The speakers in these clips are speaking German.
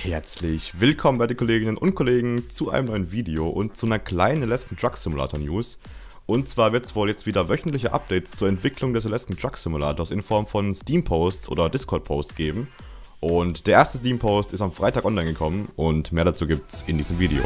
Herzlich willkommen, werte Kolleginnen und Kollegen, zu einem neuen Video und zu einer kleinen Alaskan Truck Simulator News. Und zwar wird es wohl jetzt wieder wöchentliche Updates zur Entwicklung des Alaskan Truck Simulators in Form von Steam-Posts oder Discord-Posts geben. Und der erste Steam-Post ist am Freitag online gekommen und mehr dazu gibt's in diesem Video.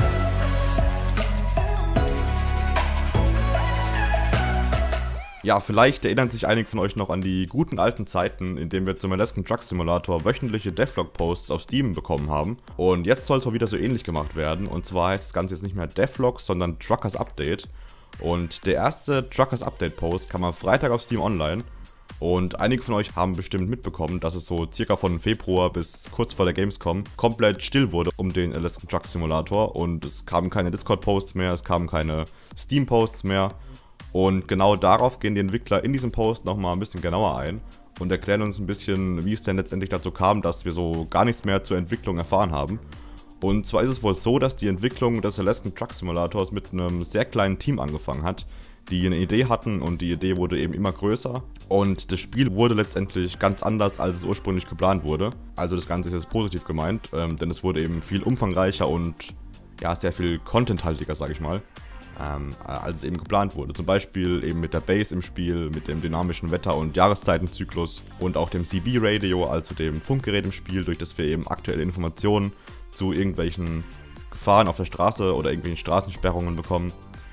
Ja, vielleicht erinnern sich einige von euch noch an die guten alten Zeiten, in denen wir zum Alaskan Truck Simulator wöchentliche Devlog-Posts auf Steam bekommen haben. Und jetzt soll es mal wieder so ähnlich gemacht werden. Und zwar heißt das Ganze jetzt nicht mehr Devlog, sondern Truckers Update. Und der erste Truckers Update Post kam am Freitag auf Steam online. Und einige von euch haben bestimmt mitbekommen, dass es so circa von Februar bis kurz vor der Gamescom komplett still wurde um den Alaskan Truck Simulator. Und es kamen keine Discord-Posts mehr, es kamen keine Steam-Posts mehr. Und genau darauf gehen die Entwickler in diesem Post nochmal ein bisschen genauer ein und erklären uns ein bisschen, wie es denn letztendlich dazu kam, dass wir so gar nichts mehr zur Entwicklung erfahren haben. Und zwar ist es wohl so, dass die Entwicklung des Alaskan Truck Simulators mit einem sehr kleinen Team angefangen hat, die eine Idee hatten und die Idee wurde eben immer größer. Und das Spiel wurde letztendlich ganz anders, als es ursprünglich geplant wurde. Also das Ganze ist jetzt positiv gemeint, denn es wurde eben viel umfangreicher und ja, sehr viel contenthaltiger, sag ich mal. Als es eben geplant wurde. Zum Beispiel eben mit der Base im Spiel, mit dem dynamischen Wetter- und Jahreszeitenzyklus und auch dem CB-Radio, also dem Funkgerät im Spiel, durch das wir eben aktuelle Informationen zu irgendwelchen Gefahren auf der Straße oder irgendwelchen Straßensperrungen bekommen.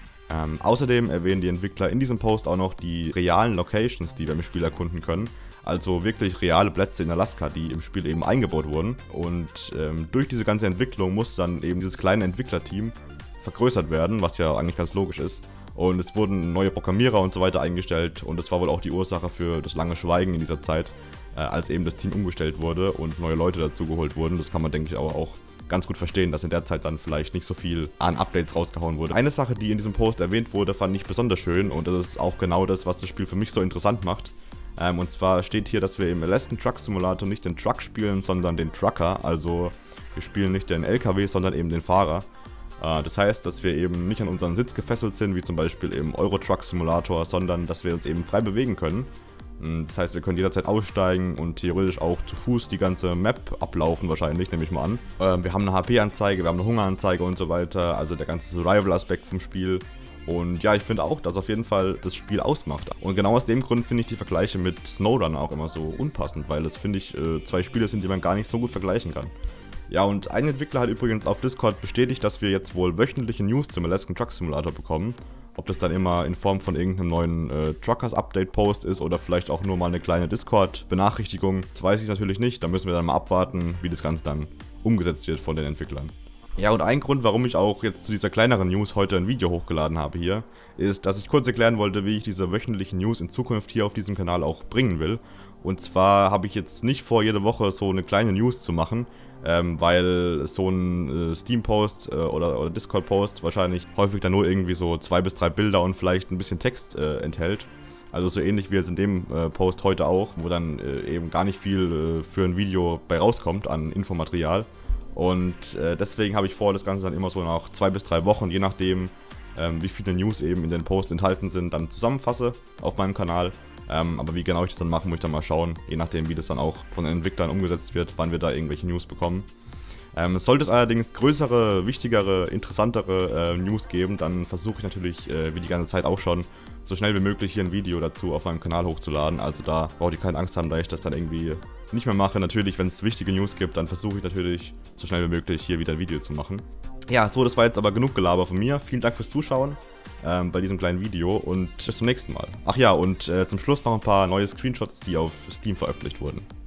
Außerdem erwähnen die Entwickler in diesem Post auch noch die realen Locations, die wir im Spiel erkunden können. Also wirklich reale Plätze in Alaska, die im Spiel eben eingebaut wurden. Und durch diese ganze Entwicklung muss dann eben dieses kleine Entwicklerteam vergrößert werden, was ja eigentlich ganz logisch ist. Und es wurden neue Programmierer und so weiter eingestellt und das war wohl auch die Ursache für das lange Schweigen in dieser Zeit, als eben das Team umgestellt wurde und neue Leute dazugeholt wurden. Das kann man, denke ich, aber auch ganz gut verstehen, dass in der Zeit dann vielleicht nicht so viel an Updates rausgehauen wurde. Eine Sache, die in diesem Post erwähnt wurde, fand ich besonders schön und das ist auch genau das, was das Spiel für mich so interessant macht. Und zwar steht hier, dass wir im Alaskan Truck Simulator nicht den Truck spielen, sondern den Trucker. Also wir spielen nicht den LKW, sondern eben den Fahrer. Das heißt, dass wir eben nicht an unseren Sitz gefesselt sind, wie zum Beispiel im Euro Truck Simulator, sondern dass wir uns eben frei bewegen können. Das heißt, wir können jederzeit aussteigen und theoretisch auch zu Fuß die ganze Map ablaufen wahrscheinlich, nehme ich mal an. Wir haben eine HP-Anzeige, wir haben eine Hungeranzeige und so weiter, also der ganze Survival-Aspekt vom Spiel. Und ja, ich finde auch, dass auf jeden Fall das Spiel ausmacht. Und genau aus dem Grund finde ich die Vergleiche mit SnowRunner auch immer so unpassend, weil das, finde ich, zwei Spiele sind, die man gar nicht so gut vergleichen kann. Ja, und ein Entwickler hat übrigens auf Discord bestätigt, dass wir jetzt wohl wöchentliche News zum Alaskan Truck Simulator bekommen. Ob das dann immer in Form von irgendeinem neuen Truckers-Update-Post ist oder vielleicht auch nur mal eine kleine Discord-Benachrichtigung, das weiß ich natürlich nicht. Da müssen wir dann mal abwarten, wie das Ganze dann umgesetzt wird von den Entwicklern. Ja, und ein Grund, warum ich auch jetzt zu dieser kleineren News heute ein Video hochgeladen habe hier, ist, dass ich kurz erklären wollte, wie ich diese wöchentlichen News in Zukunft hier auf diesem Kanal auch bringen will. Und zwar habe ich jetzt nicht vor, jede Woche so eine kleine News zu machen, weil so ein Steam-Post oder Discord-Post wahrscheinlich häufig dann nur irgendwie so 2 bis 3 Bilder und vielleicht ein bisschen Text enthält. Also so ähnlich wie jetzt in dem Post heute auch, wo dann eben gar nicht viel für ein Video bei rauskommt an Infomaterial. Und deswegen habe ich vor, das Ganze dann immer so nach 2 bis 3 Wochen, je nachdem wie viele News eben in den Posts enthalten sind, dann zusammenfasse auf meinem Kanal. Aber wie genau ich das dann mache, muss ich dann mal schauen, je nachdem wie das dann auch von den Entwicklern umgesetzt wird, wann wir da irgendwelche News bekommen. Sollte es allerdings größere, wichtigere, interessantere News geben, dann versuche ich natürlich, wie die ganze Zeit auch schon, so schnell wie möglich hier ein Video dazu auf meinem Kanal hochzuladen. Also da braucht ihr keine Angst haben, da ich das dann irgendwie nicht mehr mache. Natürlich, wenn es wichtige News gibt, dann versuche ich natürlich, so schnell wie möglich hier wieder ein Video zu machen. Ja, so, das war jetzt aber genug Gelaber von mir. Vielen Dank fürs Zuschauen bei diesem kleinen Video und bis zum nächsten Mal. Ach ja, und zum Schluss noch ein paar neue Screenshots, die auf Steam veröffentlicht wurden.